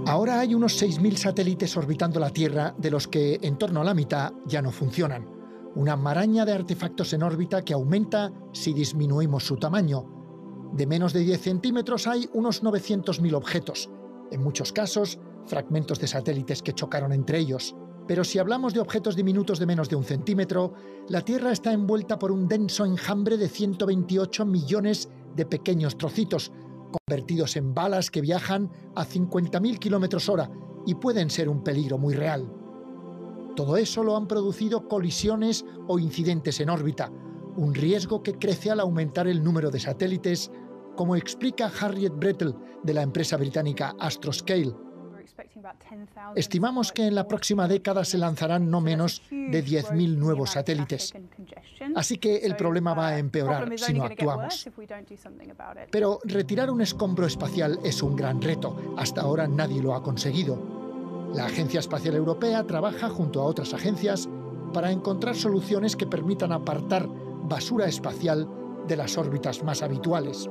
Ahora hay unos 6.000 satélites orbitando la Tierra, de los que en torno a la mitad ya no funcionan. Una maraña de artefactos en órbita que aumenta si disminuimos su tamaño. De menos de 10 centímetros hay unos 900.000 objetos. En muchos casos, fragmentos de satélites que chocaron entre ellos. Pero si hablamos de objetos diminutos de menos de 1 centímetro, la Tierra está envuelta por un denso enjambre de 128 millones de pequeños trocitos, convertidos en balas que viajan a 50.000 kilómetros hora y pueden ser un peligro muy real. Todo eso lo han producido colisiones o incidentes en órbita, un riesgo que crece al aumentar el número de satélites, como explica Harriet Brettel, de la empresa británica Astroscale. Estimamos que en la próxima década se lanzarán no menos de 10.000 nuevos satélites. Así que el problema va a empeorar si no actuamos. Pero retirar un escombro espacial es un gran reto. Hasta ahora nadie lo ha conseguido. La Agencia Espacial Europea trabaja junto a otras agencias para encontrar soluciones que permitan apartar basura espacial de las órbitas más habituales.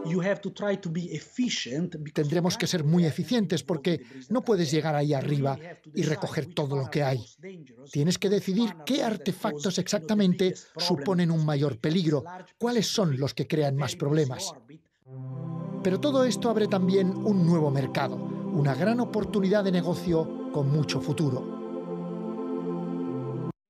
Tendremos que ser muy eficientes porque no puedes llegar ahí arriba y recoger todo lo que hay. Tienes que decidir qué artefactos exactamente suponen un mayor peligro, cuáles son los que crean más problemas. Pero todo esto abre también un nuevo mercado, una gran oportunidad de negocio con mucho futuro.